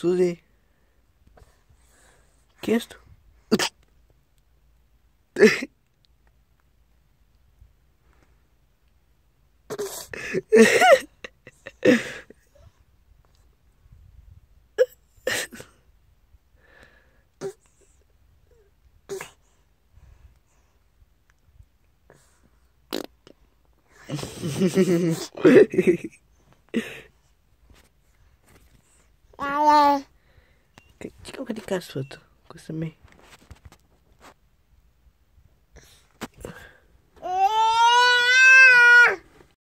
Suzy? Quem és tu? Chica, cadê que é a sua? Coisa também.